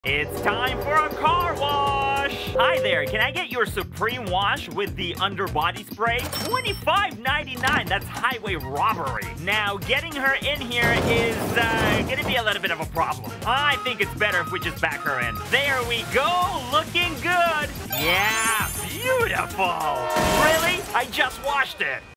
It's time for a car wash! Hi there, can I get your Supreme Wash with the underbody spray? $25.99, that's highway robbery. Now, getting her in here is, gonna be a little bit of a problem. I think it's better if we just back her in. There we go, looking good! Yeah, beautiful! Really? I just washed it!